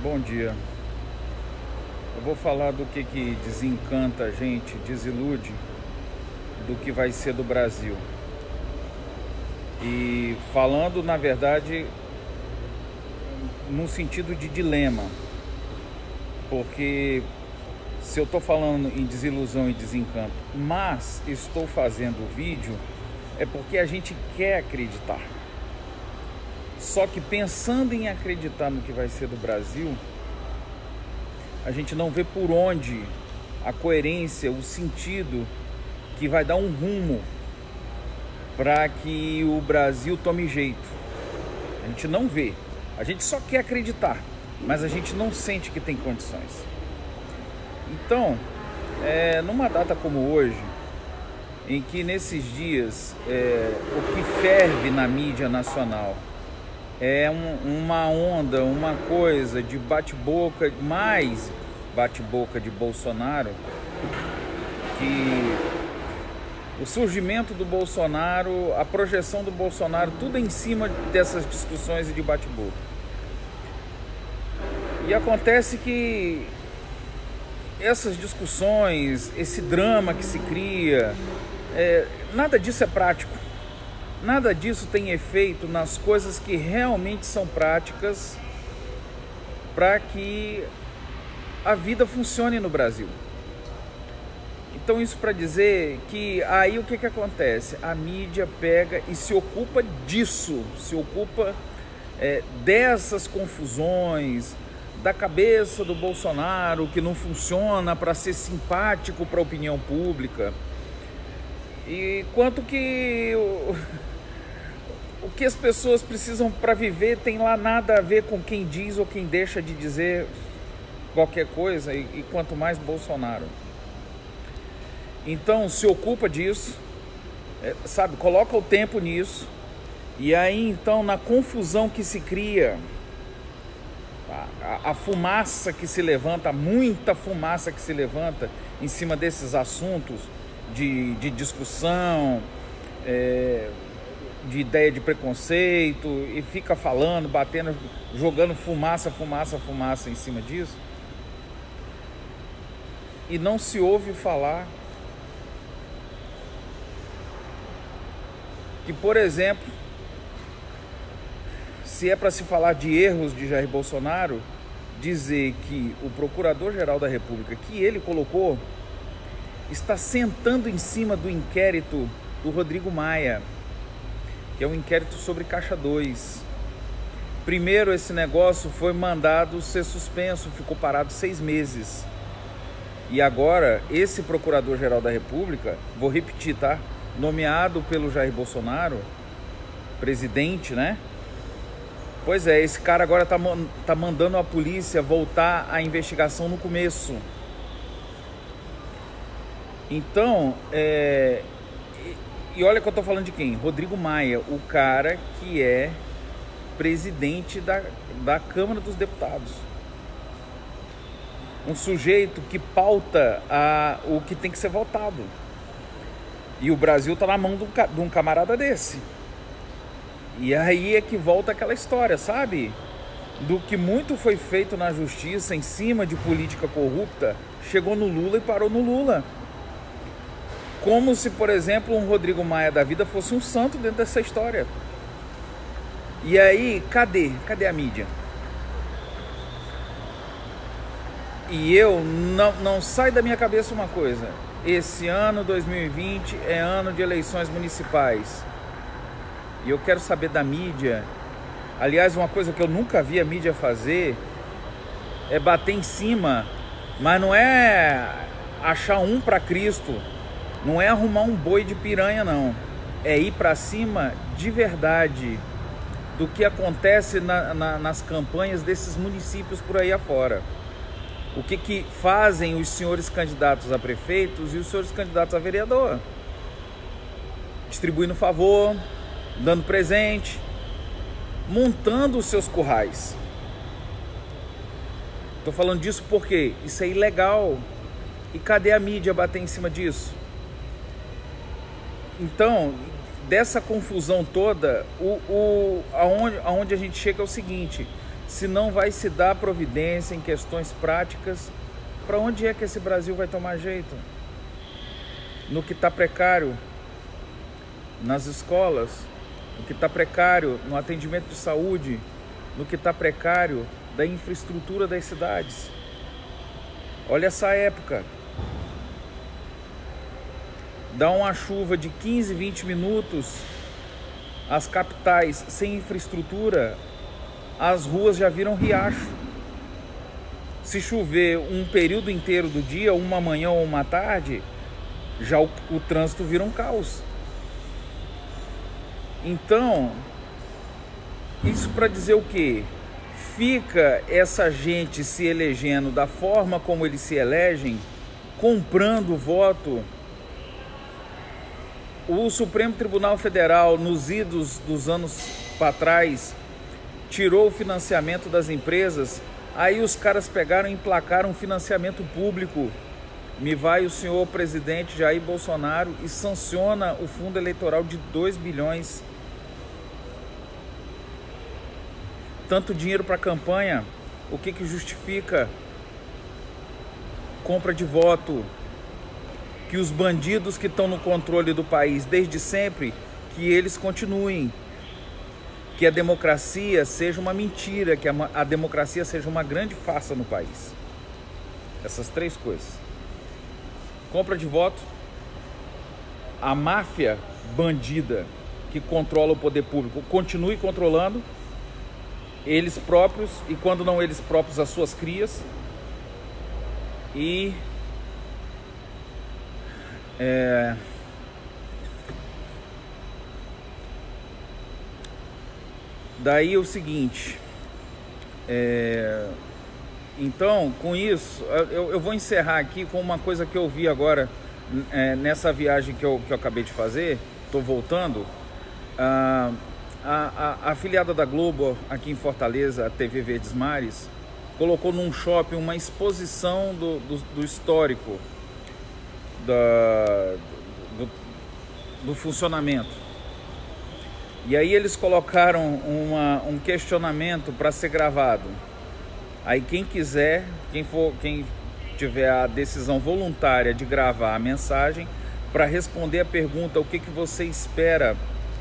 Bom dia. Eu vou falar do que desencanta a gente, desilude do que vai ser do Brasil. E falando, na verdade, num sentido de dilema. Porque se eu estou falando em desilusão e desencanto, mas estou fazendo o vídeo, é porque a gente quer acreditar. Só que pensando em acreditar no que vai ser do Brasil, a gente não vê por onde a coerência, o sentido que vai dar um rumo para que o Brasil tome jeito. A gente não vê, a gente só quer acreditar, mas a gente não sente que tem condições. Então, numa data como hoje, em que nesses dias o que ferve na mídia nacional é uma onda, uma coisa de bate-boca, mais bate-boca de Bolsonaro, que o surgimento do Bolsonaro, a projeção do Bolsonaro, tudo em cima dessas discussões e de bate-boca. E acontece que essas discussões, esse drama que se cria, nada disso é prático. Nada disso tem efeito nas coisas que realmente são práticas para que a vida funcione no Brasil. Então isso para dizer que aí o que acontece? A mídia pega e se ocupa disso, se ocupa dessas confusões, da cabeça do Bolsonaro que não funciona para ser simpático para a opinião pública. E quanto que o que as pessoas precisam para viver tem lá nada a ver com quem diz ou quem deixa de dizer qualquer coisa, e quanto mais Bolsonaro. Então se ocupa disso, sabe, coloca o tempo nisso, e aí então na confusão que se cria, a fumaça que se levanta, muita fumaça que se levanta em cima desses assuntos de discussão, de ideia de preconceito, e fica falando, batendo, jogando fumaça em cima disso, e não se ouve falar que, por exemplo, se é para se falar de erros de Jair Bolsonaro, dizer que o Procurador-Geral da República, que ele colocou, está sentando em cima do inquérito do Rodrigo Maia, que é um inquérito sobre Caixa 2. Primeiro, esse negócio foi mandado ser suspenso, ficou parado 6 meses. E agora, esse Procurador-Geral da República, vou repetir, tá? Nomeado pelo Jair Bolsonaro, presidente, né? Pois é, esse cara agora tá mandando a polícia voltar à investigação no começo. Então, e olha que eu tô falando de quem? Rodrigo Maia, o cara que é presidente da Câmara dos Deputados. Um sujeito que pauta o que tem que ser votado. E o Brasil tá na mão de um camarada desse. E aí é que volta aquela história, sabe? Do que muito foi feito na justiça em cima de política corrupta, chegou no Lula e parou no Lula. Como se, por exemplo, um Rodrigo Maia da vida fosse um santo dentro dessa história. E aí, cadê a mídia? E eu não sai da minha cabeça uma coisa: esse ano 2020 é ano de eleições municipais. E eu quero saber da mídia. Aliás, uma coisa que eu nunca vi a mídia fazer é bater em cima, mas não é achar um para Cristo, não é arrumar um boi de piranha, não. É ir para cima de verdade do que acontece nas campanhas desses municípios por aí afora. O que fazem os senhores candidatos a prefeitos e os senhores candidatos a vereador? Distribuindo favor, dando presente, montando os seus currais. Estou falando disso porque isso é ilegal. E cadê a mídia bater em cima disso? Então, dessa confusão toda, aonde a gente chega é o seguinte: se não vai se dar providência em questões práticas, para onde é que esse Brasil vai tomar jeito? No que está precário nas escolas, no que está precário no atendimento de saúde, no que está precário da infraestrutura das cidades. Olha essa época. Dá uma chuva de 15, 20 minutos, as capitais sem infraestrutura, as ruas já viram riacho. Se chover um período inteiro do dia, uma manhã ou uma tarde, já o trânsito vira um caos. Então, isso para dizer o quê? Fica essa gente se elegendo da forma como eles se elegem, comprando voto. O Supremo Tribunal Federal, nos idos dos anos para trás, tirou o financiamento das empresas. Aí os caras pegaram e emplacaram um financiamento público. Me vai o senhor presidente Jair Bolsonaro e sanciona o fundo eleitoral de 2 bilhões. Tanto dinheiro para campanha, o que justifica? Compra de voto. Que os bandidos que estão no controle do país desde sempre, que eles continuem. Que a democracia seja uma mentira, que a democracia seja uma grande farsa no país. Essas 3 coisas. Compra de voto, a máfia bandida que controla o poder público continue controlando eles próprios, e quando não eles próprios, as suas crias. E daí o seguinte, então com isso eu vou encerrar aqui com uma coisa que eu vi agora nessa viagem que eu acabei de fazer. Estou voltando. A afiliada da Globo aqui em Fortaleza, a TV Verdes Mares, colocou num shopping uma exposição do histórico do funcionamento. E aí eles colocaram um questionamento para ser gravado. Aí quem quiser, quem tiver a decisão voluntária de gravar a mensagem para responder a pergunta: o que você espera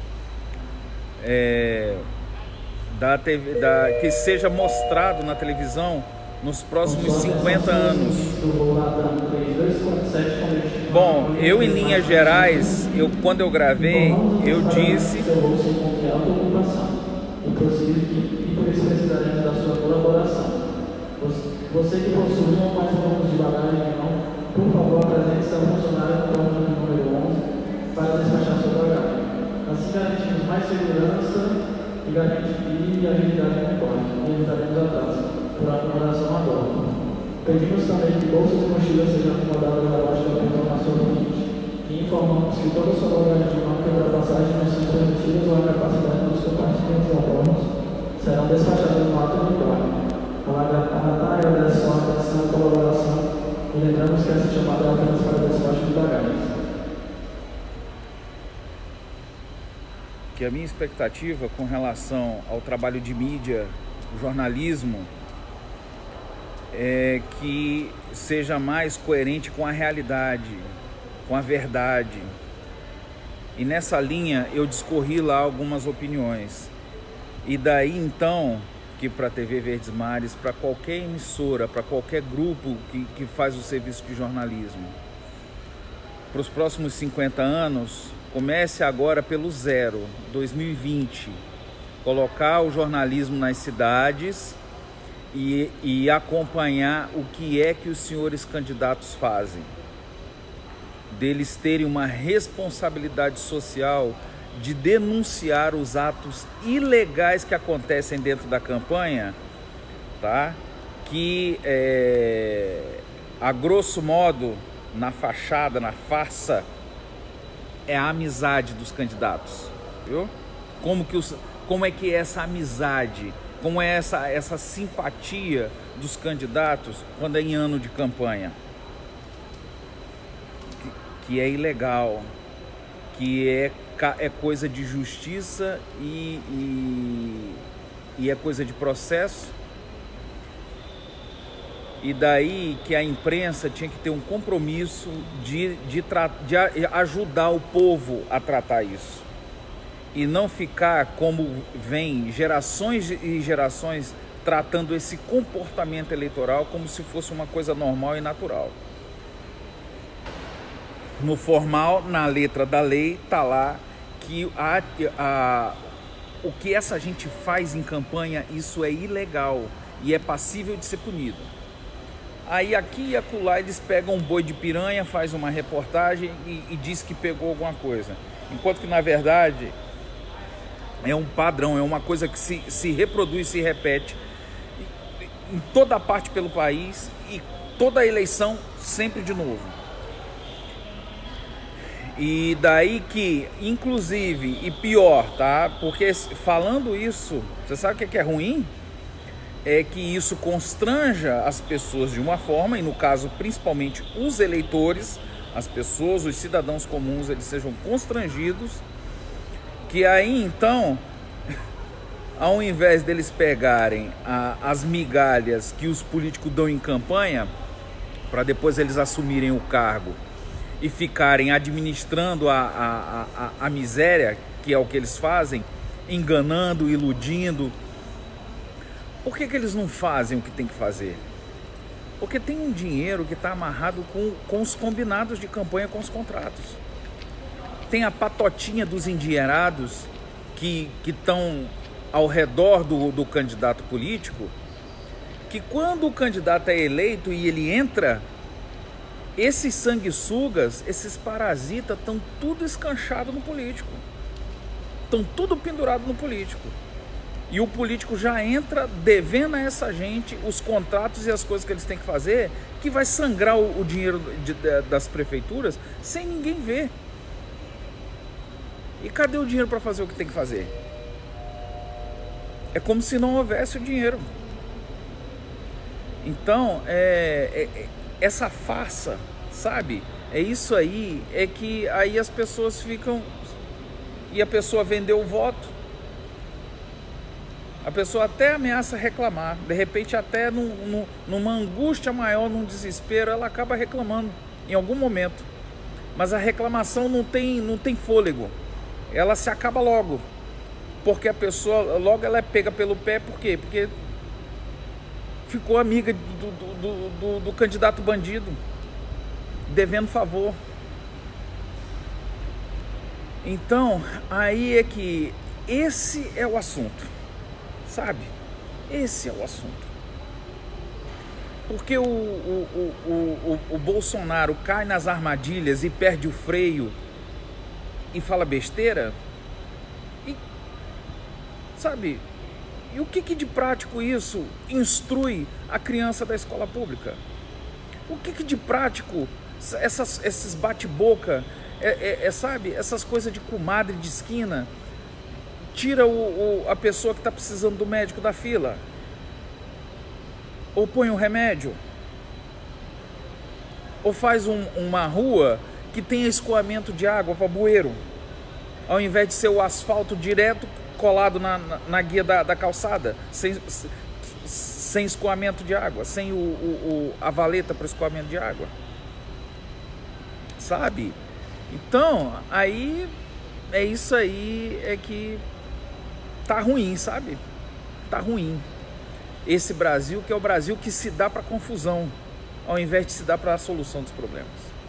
da TV, que seja mostrado na televisão nos próximos 50 anos. Bom, eu em linhas gerais, quando eu gravei, eu disse... E por isso precisaremos da sua colaboração. Você que possui um ou mais pontos de bagagem, por favor, apresente-se ao funcionário do ponto número 11 para despachar sua bagagem. Assim garantimos mais segurança e agilidade no quarto, e evitaremos atraso por acomodação a bordo. Pedimos também que bolsas e mochilas sejam acomodadas abaixo do portão na sua frente, e informamos que toda a sua bagagem de mão que ultrapassagem não são permitidas ou a capacidade dos compartimentos a bordo serão despachadas no ato do quarto. A agradece sua atenção e colaboração, e lembramos que essa chamada é apenas para despacho de bagagens. Que a minha expectativa com relação ao trabalho de mídia, jornalismo, é que seja mais coerente com a realidade, com a verdade. E nessa linha eu discorri lá algumas opiniões. E daí então que para a TV Verdes Mares, para qualquer emissora, para qualquer grupo que faz o serviço de jornalismo, para os próximos 50 anos, comece agora pelo zero, 2020, colocar o jornalismo nas cidades e acompanhar o que é que os senhores candidatos fazem. Deles terem uma responsabilidade social de denunciar os atos ilegais que acontecem dentro da campanha, tá? Que, a grosso modo, na fachada, na farsa, é a amizade dos candidatos, viu? Como é que é essa amizade, como é essa simpatia dos candidatos quando é em ano de campanha, que é ilegal, que é coisa de justiça e é coisa de processo, E daí que a imprensa tinha que ter um compromisso de ajudar o povo a tratar isso. E não ficar como vem gerações e gerações tratando esse comportamento eleitoral como se fosse uma coisa normal e natural. No formal, na letra da lei, está lá que o que essa gente faz em campanha, isso é ilegal e é passível de ser punido. Aí aqui e acolá eles pegam um boi de piranha, faz uma reportagem e diz que pegou alguma coisa. Enquanto que na verdade é um padrão, é uma coisa que se reproduz, se repete em toda parte pelo país e toda eleição sempre de novo. E daí que, inclusive, e pior, tá? Porque falando isso, você sabe o que é ruim? É que isso constranja as pessoas de uma forma, e no caso principalmente os eleitores, as pessoas, os cidadãos comuns, eles sejam constrangidos, que aí então, ao invés deles pegarem as migalhas que os políticos dão em campanha, para depois eles assumirem o cargo e ficarem administrando a miséria, que é o que eles fazem, enganando, iludindo. Por que eles não fazem o que tem que fazer? Porque tem um dinheiro que está amarrado com os combinados de campanha, com os contratos. Tem a patotinha dos endinheirados que estão ao redor do candidato político, que quando o candidato é eleito e ele entra, esses sanguessugas, esses parasitas estão tudo escanchado no político. Estão tudo pendurado no político. E o político já entra devendo a essa gente os contratos e as coisas que eles têm que fazer, que vai sangrar o dinheiro das prefeituras sem ninguém ver. E cadê o dinheiro para fazer o que tem que fazer? É como se não houvesse o dinheiro. Então, essa farsa, sabe? É isso aí, é que aí as pessoas ficam... E a pessoa vendeu o voto. A pessoa até ameaça reclamar. De repente, até numa angústia maior, num desespero, ela acaba reclamando em algum momento. Mas a reclamação não tem fôlego. Ela se acaba logo. Porque a pessoa, logo ela é pega pelo pé. Por quê? Porque ficou amiga do candidato bandido, devendo favor. Então, aí é que esse é o assunto, sabe? Esse é o assunto. Porque o Bolsonaro cai nas armadilhas e perde o freio e fala besteira, e, sabe? E o que de prático isso instrui a criança da escola pública? O que de prático esses bate-boca, sabe? Essas coisas de comadre de esquina, tira a pessoa que está precisando do médico da fila? Ou põe um remédio? Ou faz uma rua que tenha escoamento de água para bueiro, ao invés de ser o asfalto direto colado na guia da calçada, sem escoamento de água, sem a valeta para escoamento de água, sabe? Então, aí é isso aí, é que tá ruim, sabe? Tá ruim. Esse Brasil, que é o Brasil que se dá para confusão, ao invés de se dar para a solução dos problemas.